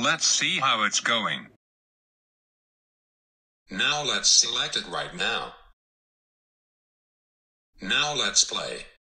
let's see how it's going. Now let's select it right now. Now let's play.